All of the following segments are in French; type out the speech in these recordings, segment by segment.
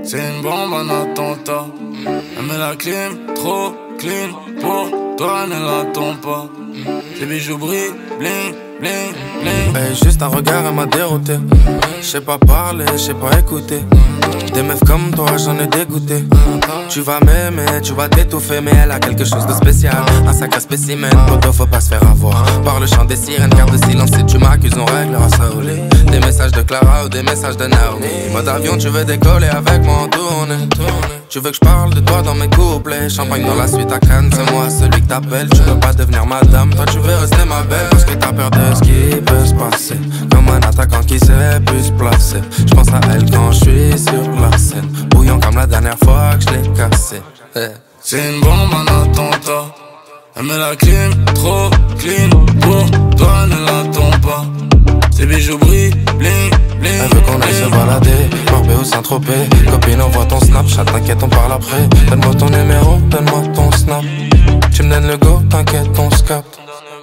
C'est une bombe, un attentat. Elle met la clim, trop clean. Pour toi, ne l'attends pas. Tes bijoux brillent, bling, bling, bling. Hey, juste un regard, elle m'a dérouté. J'sais pas parler, j'sais pas écouter. Des meufs comme toi, j'en ai dégoûté. Tu vas m'aimer, tu vas t'étouffer, mais elle a quelque chose de spécial. Un sacré spécimen, poto, faut pas se faire avoir. Par le chant des sirènes, garde de silence si tu m'accuses, on réglera ça au lit. Des messages de Clara ou des messages de Naomi. Mode avion, tu veux décoller avec moi en tournée. Tu veux que je parle de toi dans mes couplets. Champagne dans la suite à Cannes, c'est moi celui que t'appelles. Tu veux pas devenir madame, toi tu veux rester ma belle. Parce que t'as peur de ce qui peut se passer. Comme un attaquant qui sait plus se placer. Je pense à elle quand je suis sur la scène. Bouillant comme la dernière fois que je l'ai cassé. C'est une bombe, un attentat. Elle met la clim, trop clean. Pour toi, ne l'attends pas. Ses bijoux brillent, bling, bling. Elle veut qu'on aille se balader, Marbé ou Saint-Tropez. Copine, envoie ton Snapchat, t'inquiète, on parle après. Donne-moi ton numéro, donne-moi ton snap. Tu me donnes le go, t'inquiète, on se capte.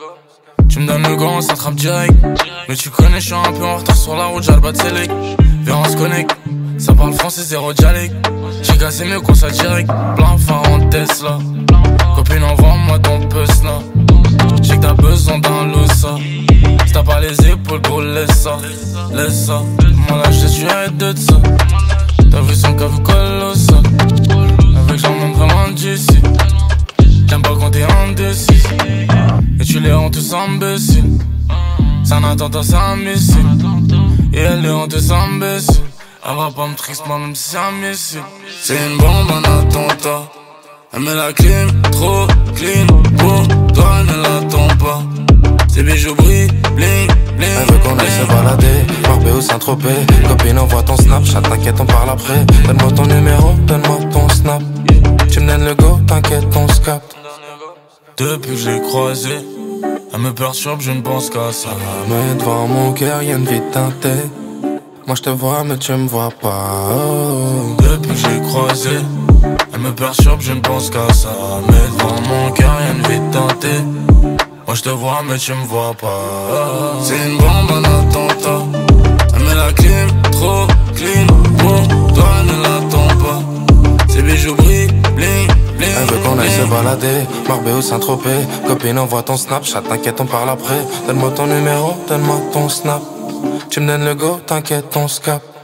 Tu me donnes le go, on s'attrape direct. Mais tu connais, je suis un peu en retard sur la route, j'ai le bas de sélec. Viens, on se connecte, ça parle français, zéro dialecte. J'ai cassé mieux qu'on soit direct, plein phare en Tesla. Copine, envoie-moi ton puce là. J'ai que t'as besoin d'un losa. Si t'as pas les épaules, gros, laisse ça, laisse ça. Moi là, je te suis de ça. T'as vu son cave colossal. Avec j'en monte vraiment d'ici. J'aime pas quand t'es indécis. Et tu les rends tous imbéciles. C'est un attentat, c'est un missile. Et elle les rend tous imbéciles. Elle va pas me triste, moi même si c'est un missile. C'est une bombe, un attentat. Elle met la clim, trop clean. Pour toi, ne l'attends pas. Ses bijoux brillent, bling, bling. Elle veut qu'on aille se balader, Marbé ou Saint-Tropez. Copine, envoie ton Snapchat, t'inquiète, on parle après. Donne-moi ton numéro, donne-moi ton snap. Tu me donnes le go, t'inquiète, on se capte. Depuis que je l'ai croisée, elle me perturbe, je ne pense qu'à ça. Mais devant mon cœur, y'a une vie teintée. Moi je te vois, mais tu me vois pas. Depuis que je l'ai croisée, elle me perturbe, je ne pense qu'à ça. Mais devant mon cœur, y'a une vie teintée. Moi je te vois, mais tu me vois pas. C'est une bombe, un attentat. Elle met la clim, trop clean. Pour toi, ne l'attends pas. Ses bijoux brillent, bling, bling. Elle veut qu'on aille se balader, Marbé ou Saint-Tropez. Copine, envoie ton Snapchat, t'inquiète, on parle après. Donne-moi ton numéro, donne-moi ton snap. Tu me donnes le go, t'inquiète, on se capte.